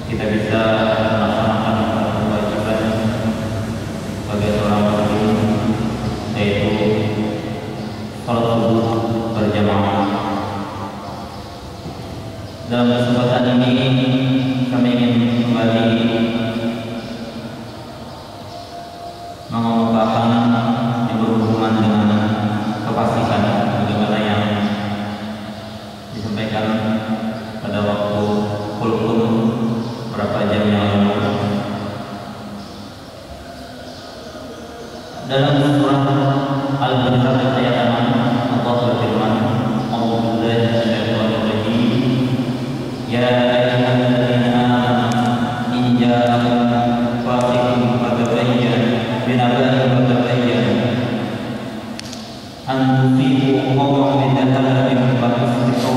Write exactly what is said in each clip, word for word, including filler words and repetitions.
kita bisa melaksanakan kewajiban sebagai seorang muslim, yaitu salat subuh berjamaah. Dalam kesempatan ini kami ingin kembali mengemukakan yang berhubungan dengan kepastian bagaimana yang disampaikan pada waktu kulkum berapa jam yang lalu. Dalam surah Al-Baqarah ayat enam Allah berfirman, "A'udzu billahi minasyaitonir rajim. Ya ayyuhalladzina amanu in ja'akum fasiqun fatabayyanu binaba'in fatabayyanu an tusibu qawman bijahalin fatusbihu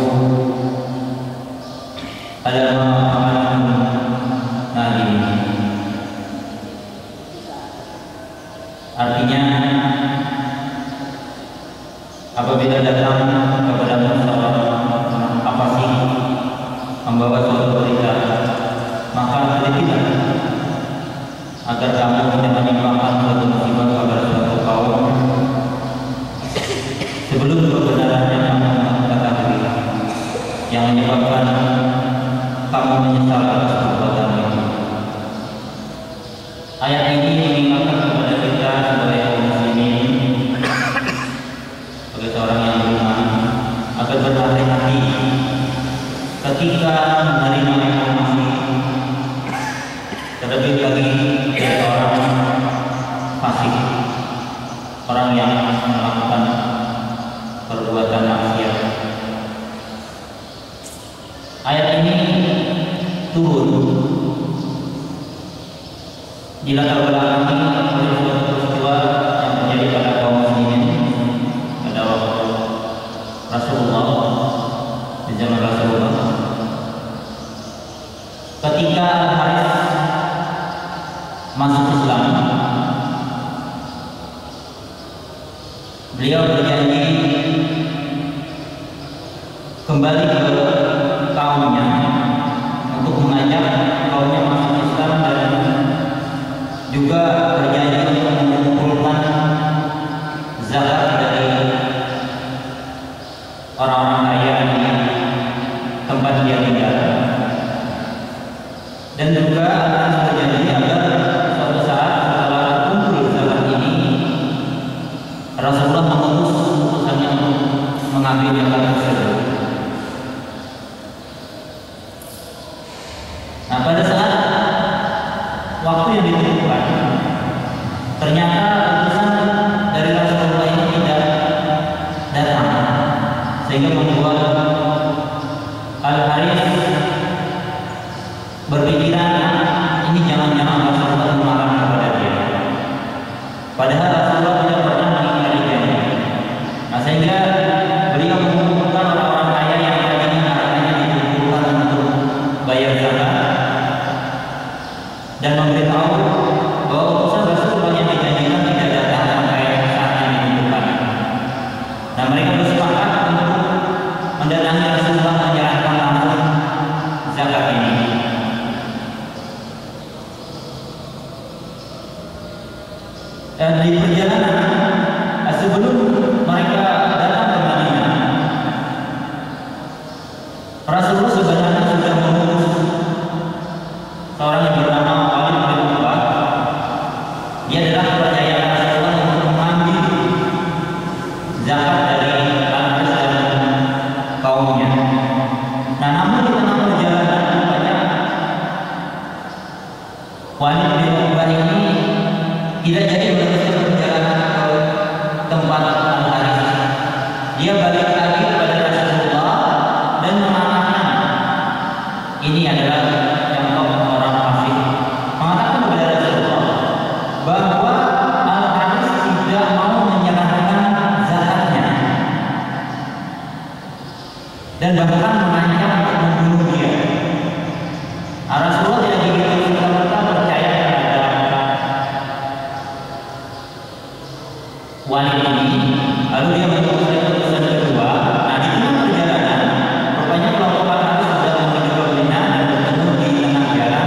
ala ma fa'altum nadimin." Artinya, apabila datang kepadamu seorang fasik membawa suatu berita, maka telitilah agar kamu tidak menimpakan suatu musibah kepada suatu kaum sebelum kebenaran yang kamu ketahui, yang menyebabkan kamu menyesal atas perbuatan itu. Ayat ini mengingatkan kepada kita sebagai kaum muslimin, sebagai seorang yang beriman, agar berhati-hati ketika menerima informasi, terlebih lagi dari orang fasik, orang yang melakukan perbuatan maksiat. Ayat ini turun dilatar belakangi oleh suatu peristiwa yang terjadi pada kaum muslimin pada waktu Rasulullah, di zaman Rasulullah, ketika Al-Harits masuk Islam. Beliau berjanji kembali ke kaumnya untuk mengajak kaumnya masuk Islam, dan juga berjanji untuk mengumpulkan zakat dari orang-orang kaya di tempat dia tinggal, dan juga akan berjanji agar suatu saat setelah kumpul zakat ini, Rasulullah mengutus utusannya untuk mengambil zakat tersebut. Nah, pada saat waktu yang ditentukan, ternyata utusan dari Rasulullah ini tidak datang, sehingga membuat Al-Harits berpikiran, ini jangan-jangan Rasulullah melarang kepada dia, padahal Rasulullah tidak pernah mengingkari janji. Nah, sehingga beliau mengumpulkan orang-orang kaya yang tadinya hartanya dikumpulkan untuk bayar zakat, dan memberitahu bahwa utusan Rasulullah yang dijanjikan tidak datang sampai saat yang ditentukan. Nah, mereka bersepakat untuk mendatangi Rasulullah menyerahkan langsung zakat ini. Dan di perjalanan sebelum mereka datang ke Madinah, Rasulullah sebenarnya sudah mengutus seorang yang bernama Walid bin Uqbah. Dia adalah kepercayaan Rasulullah untuk mengambil zakat dari Al-Harits dan kaumnya. Nah, namun di tengah perjalanan banyak Walid bin Uqbah ini tidak jadi meneruskan perjalanan ke tempat Al-Harits. Dia balik lagi kepada Rasulullah dan mengatakan, ini adalah orang fasik, mengatakan kepada Rasulullah bahwa Al-Harits tidak mau menyerahkan zakatnya, dan bahkan mengancam untuk membunuh dia. Nah, Rasulullah tidak begitu serta-merta percaya kepada Walid ini. Lalu dia mengutus utusan kedua. Nah, di tengah perjalanan, rupanya kelompok Al-Harits sudah menuju ke Madinah dan bertemu di tengah jalan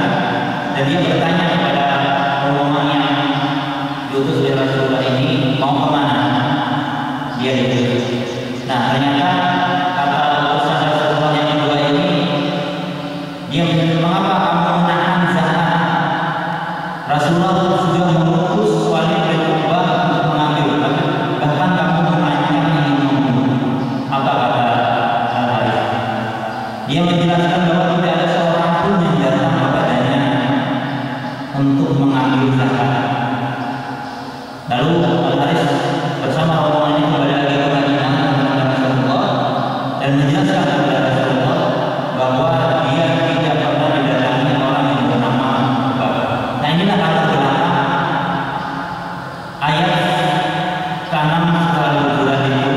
mengapa kamu menahan zakat? Rasulullah sudah mengutus Walid bin Uqbah untuk mengambil, bahkan kamu menanyakan ingin membunuh. Apa kata Al-Harith? Dia menjelaskan bahwa tidak ada seorang pun yang datang kepadanya untuk mengambil zakat. Lalu Al-Harith bersama rombongannya kembali lagi ke Madinah kepada Rasulullah dan menjelaskan kepada Rasulullah bahwa dia tidak pernah didatangi orang yang bernama Uqbah. Nah, inilah latar belakang ayat kanan surah Al-Hujurat itu.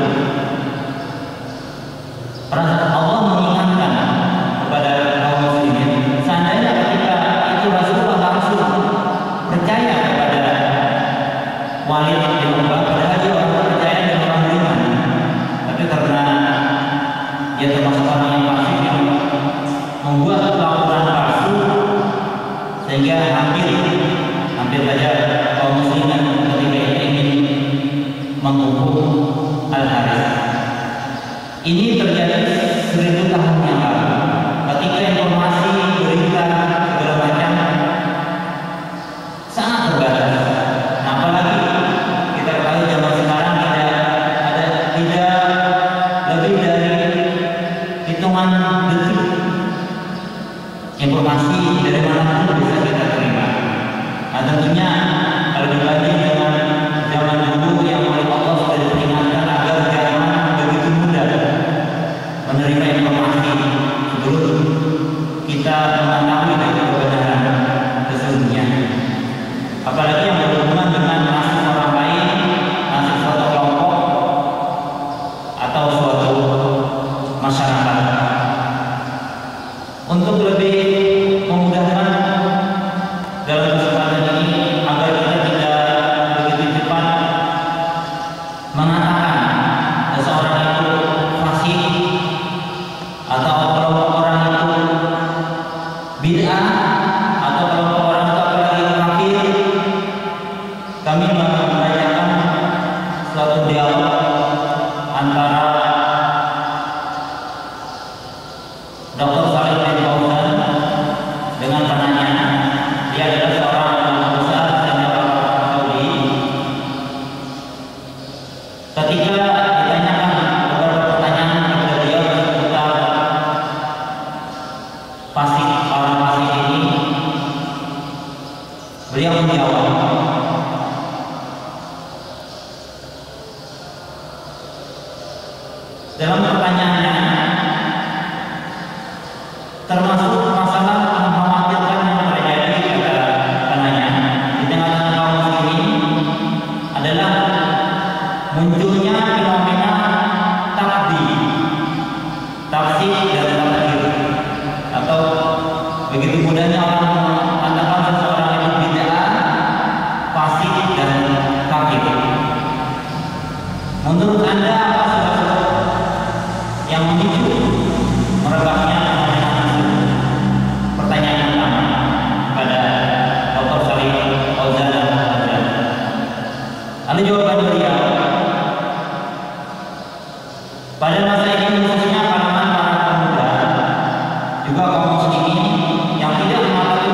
Allah mengingatkan kepada kaum muslimin, seandainya ketika itu Rasulullah langsung percaya kepada Walid bin Uqbah, padahal dia orang percaya dan orang beriman, tapi karena dia termasuk orang yang fasik yang membuat laporan palsu, sehingga hampir hampir saja kaum muslimin ketika ingin menghukum Al-Harith. Ini terjadi seribu tahun yang lalu, ketika informasi, berita, segala macam sangat terbatas. Nah, apalagi kita ketahui zaman sekarang tidak ada tidak lebih dari hitungan detik informasi dari mana pun bisa kita terima. Nah, tentunya kalau dibanding dengan zaman dulu yang oleh Allah sudah diperingatkan agar jangan begitu mudah menerima informasi sebelum kita mengetahui dari kebenaran sesungguhnya. Apalagi yang berhubungan dengan nasib orang lain, nasib suatu kelompok atau suatu masyarakat. Untuk lebih memudahkan dalam kesempatan ini agar kita tidak begitu cepat mengatakan seseorang itu fasik atau kelompok orang itu bid'ah atau kelompok orang itu apalagi kafir, kami membacakan suatu dialog antara Doktor Shalih bin Fauzan dengan penanya. Dia adalah seorang ulama besar senior Saudi. Ketika ditanyakan beberapa pertanyaan kepada beliau seputar fasik, orang fasik ini, beliau menjawab, dalam pertanyaannya termasuk masalah mengkhawatirkan yang terjadi pada penanya di tengah-tengah kaum muslimin adalah munculnya fenomena takdir, tafsir dan takdir, atau begitu mudahnya orang mengatakan seseorang itu bid'ah, fasik dan kafir. Menurut Anda apa sebab yang memicu merebaknya pertanyaan pertama pada Doktor Shalih Fauzan? Lalu jawaban beliau, pada masa ini khususnya kalangan para pemuda juga kaum muslimin yang tidak mematuhi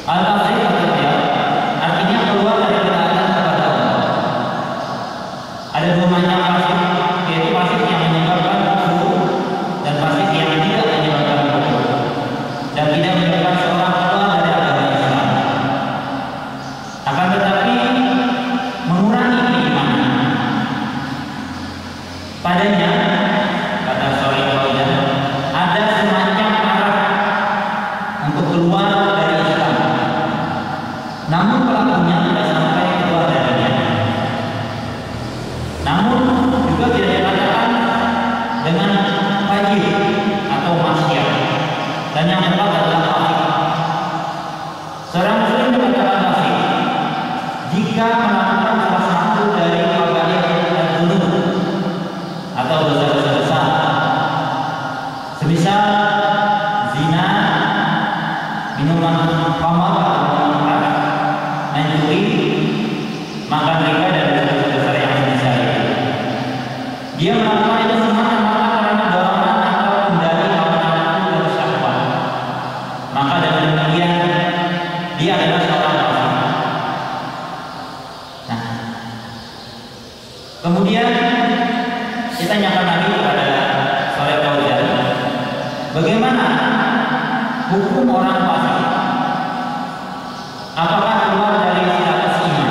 Al-fasik maksudnya artinya keluar dari ketaatan kepada Allah. Ada dua macam fasik, yaitu fasik yang menyebabkan kufur dan fasik yang tidak menyebabkan kufur dan tidak menyebabkan seorang keluar dari agama Islam. Akan tetapi mengurangi keimanan padanya, kata Shalih Fauzan, ada semacam arah untuk keluar dari Islam, namun pelakunya tidak sampai keluar darinya. Namun juga tidak dikatakan dengan fajir atau maksiat, dan yang tepat adalah fasik. Seorang muslim dikatakan fasik jika melakukan salah satu dari kabair dan dzunub atau dosa-dosa besar, semisal zina, minuman khamar atau minuman keras, mencuri, makan riba dan dosa-dosa besar yang semisal itu. Dia melakukan itu semata-mata karena dorongan atau kendali hawa nafsu dan syahwat. Maka dengan demikian dia adalah seorang fasik. Nah, kemudian kita tanyakan lagi kepada Shalih Fauzan, bagaimana hukum orang fasik? Apakah keluar dari status iman?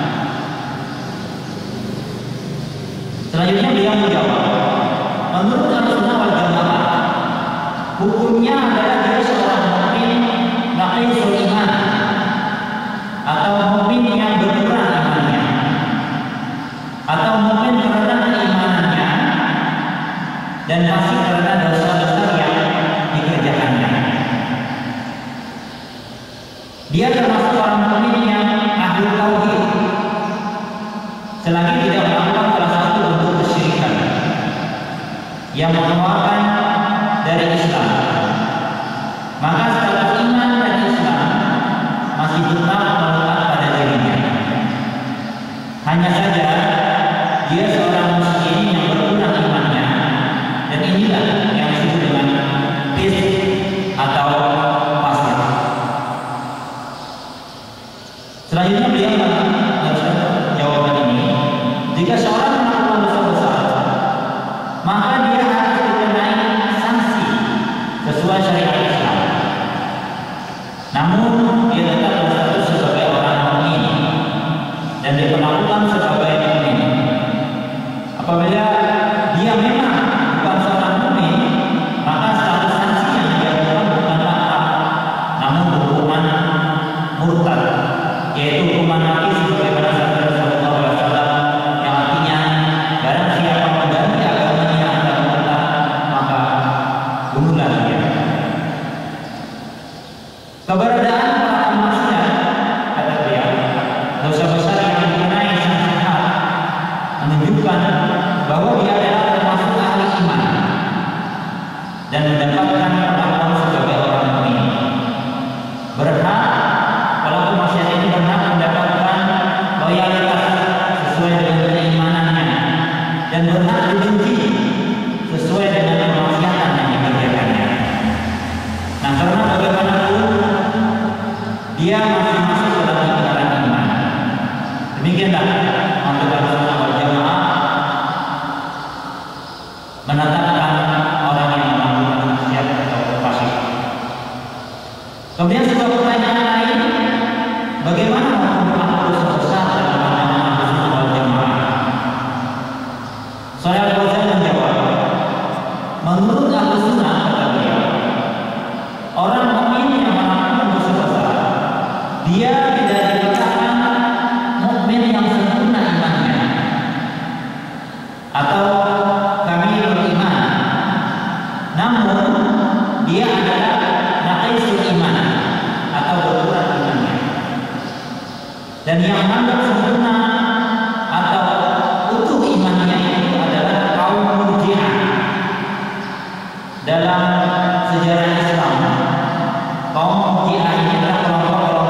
Selanjutnya beliau menjawab, menurut Ahlussunnah wal Jamaah, hukumnya adalah dia seorang mukmin naqisul iman atau mukmin yang berkurang imannya, atau mukmin karena keimanannya dan fasik karena dosa besar yang dikerjakannya. Dia termasuk orang mukmin yang ahli tauhid selagi tidak melakukan salah satu bentuk kesyirikan yang mengeluarkan dari Islam, maka status iman dan Islam masih tetap melekat pada dirinya. Hanya saja dia seorang muslim yang berkurang imannya, dan inilah yang disebut dengan fisik atau fasik. Selanjutnya beliau melanjutkan jawaban ini, jika seorang melakukan dosa besar, maka dia harus dikenai sanksi sesuai syariat Islam. Namun dia tetap berstatus sebagai orang mukmin dan diperlakukan sebagai mukmin. Apabila dia memang bukan seorang mukmin, maka status sanksi yang dia lakukan bukanlah hak, namun hukuman murtad, yaitu hukuman mati sebagaimana sabda Rasulullah shallallahu alaihi wasallam yang artinya barang siapa mengganti agamanya atau murtad, maka bunuhlah dia. Keberadaan para manusia, kata beliau, dosa besar yang dikenai sanksi hak menunjukkan bahwa dia adalah termasuk ahli iman dan mendapatkan perlakuan sebagai orang mukmin. Berhak pelaku maksiat ini berhak mendapatkan loyalitas sesuai dengan keimanannya dan berhak dibenci sesuai dengan kemaksiatan yang dikerjakannya. Nah, karena bagaimanapun dia masih masuk dalam lingkaran iman. Demikianlah untuk Ahlussunnah wal Jamaah menetapkan orang yang melakukan maksiat atau fasik. Kemudian sebuah pertanyaan lain, bagaimana hukum pelaku dosa besar dalam pandangan Ahlussunnah wal Jamaah? Shalih Fauzan menjawab, menurut Ahlussunnah, kata beliau, orang mukmin yang melakukan dosa besar, dia tidak dikatakan mukmin yang sempurna imannya atau kamilul iman, namun dia adalah naqisul iman atau berkurang imannya. Dan yang menganggap sempurna